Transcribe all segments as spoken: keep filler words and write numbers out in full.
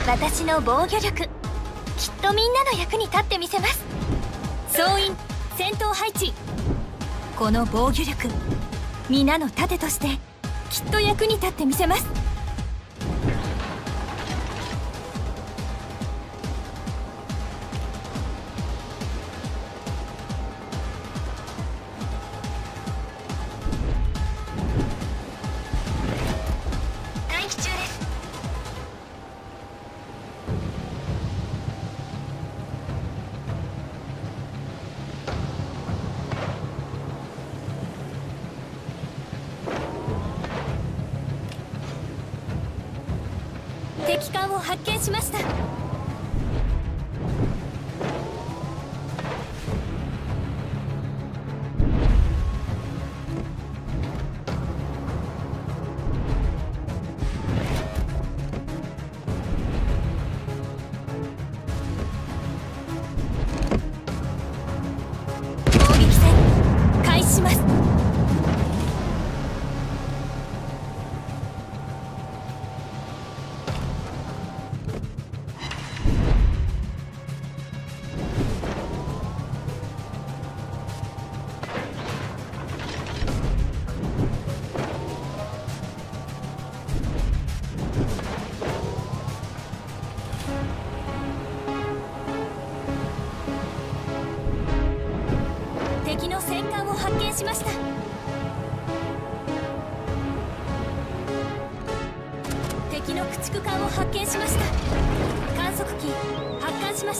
私の防御力、きっとみんなの役に立ってみせます。総員戦闘配置。この防御力、皆の盾としてきっと役に立ってみせます。敵艦を発見しました。攻撃戦開始します。敵の戦艦を発見しました。敵の駆逐艦を発見しました。観測機発艦しました。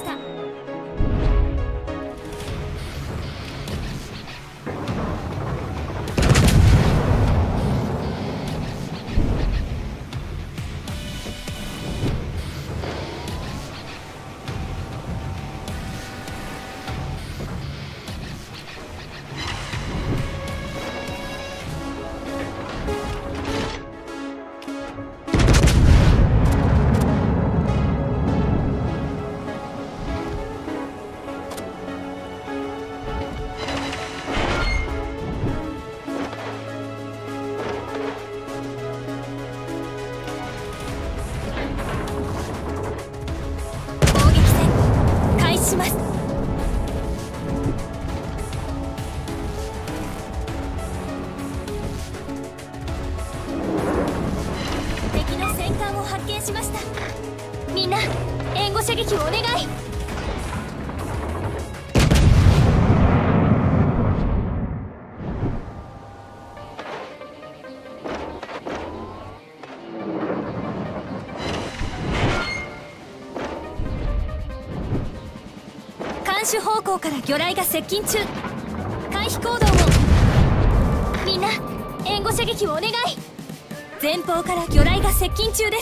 しました。みんな援護射撃をお願い。監視方向から魚雷が接近中。回避行動を。みんな援護射撃をお願い。前方から魚雷が接近中です。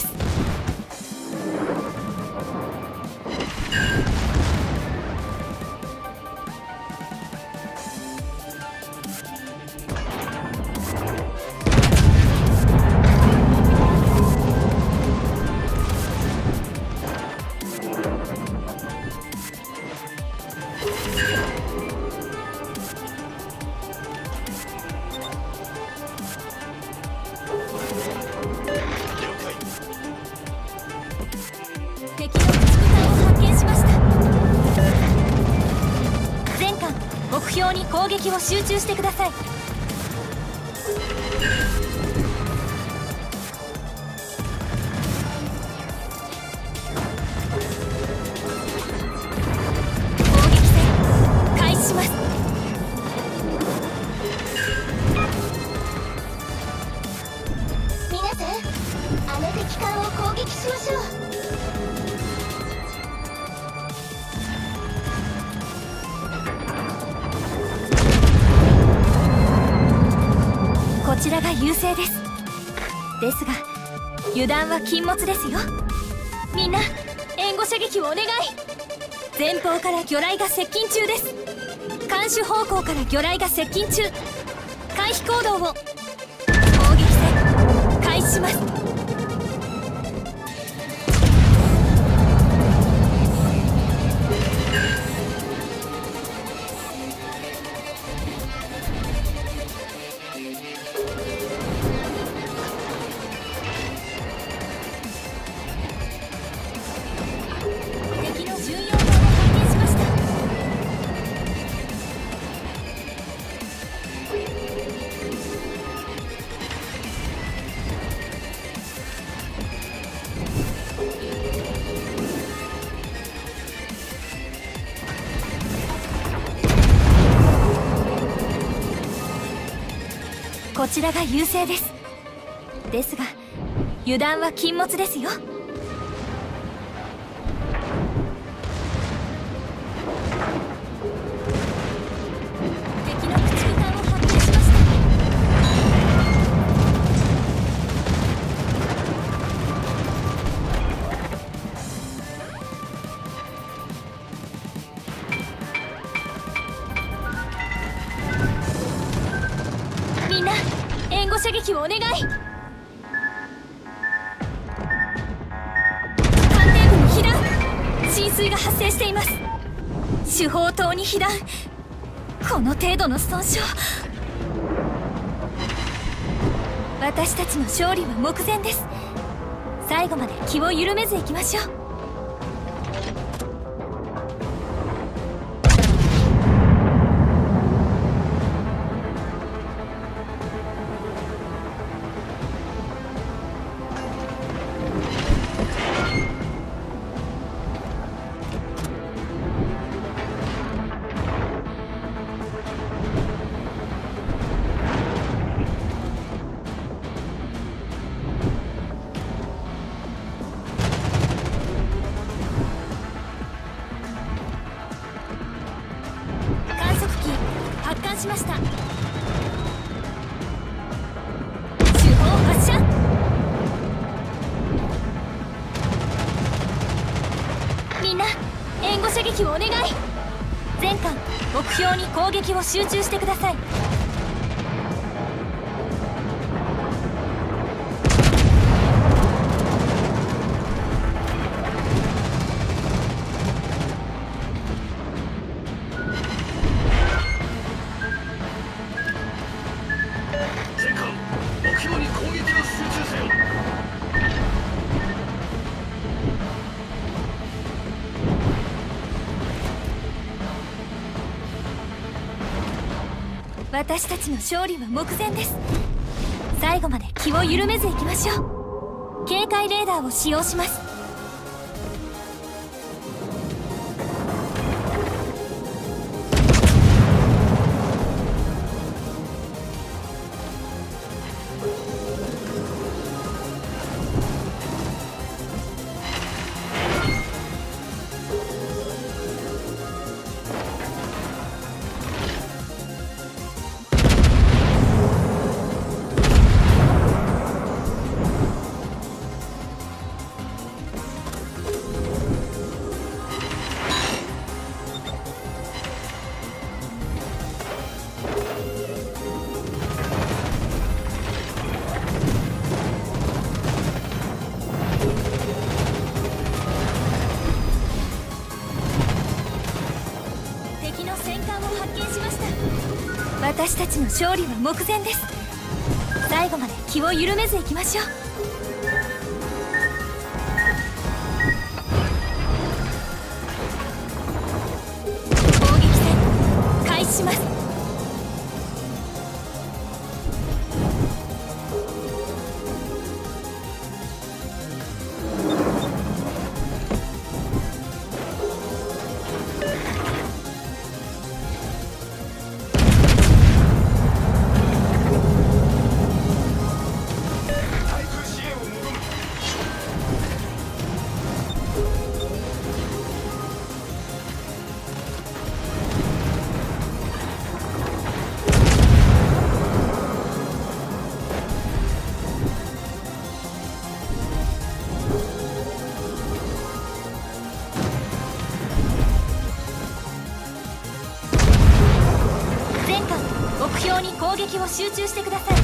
敵の駆逐艦を発見しました。全艦目標に攻撃を集中してください。攻撃戦開始します。 皆さん、あの敵艦を攻撃しましょう。 こちらが優勢です。ですが油断は禁物ですよ。みんな援護射撃をお願い。前方から魚雷が接近中です。監視方向から魚雷が接近中。回避行動を。攻撃戦開始します。 こちらが優勢です。ですが油断は禁物ですよ。敵の駆逐艦を発見しました。みんな援護射撃をお願い。浸水が発生しています。主砲塔に被弾。この程度の損傷。私たちの勝利は目前です。最後まで気を緩めずいきましょう。発艦しました。主砲発射。みんな援護射撃をお願い。全艦目標に攻撃を集中してください。私たちの勝利は目前です。最後まで気を緩めずいきましょう。警戒レーダーを使用します。私たちの勝利は目前です。最後まで気を緩めずいきましょう。攻撃戦開始します。目標に攻撃を集中してください。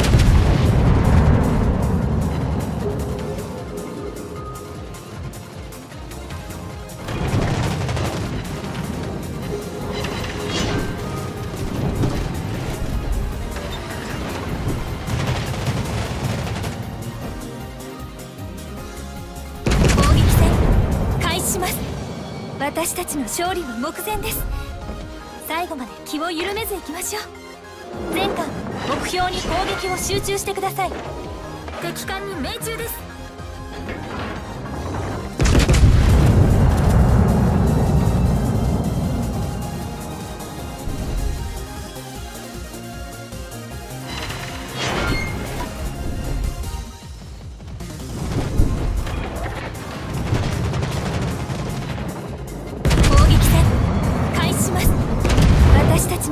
攻撃戦開始します。私たちの勝利は目前です。最後まで気を緩めずいきましょう。全艦目標に攻撃を集中してください。敵艦に命中です。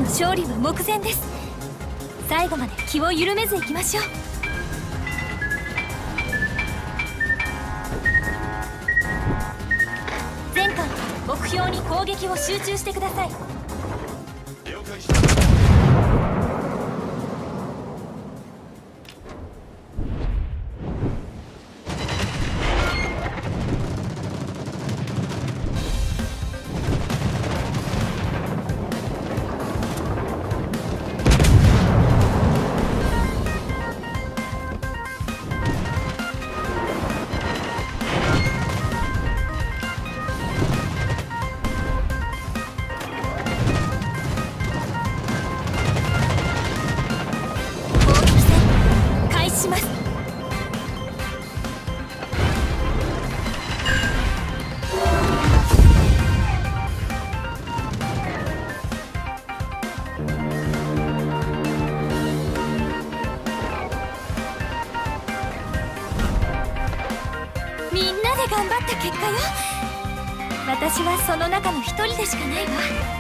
勝利は目前です。最後まで気を緩めずいきましょう。全艦目標に攻撃を集中してください。 了解した。 頑張った結果よ。私はその中の一人でしかないわ。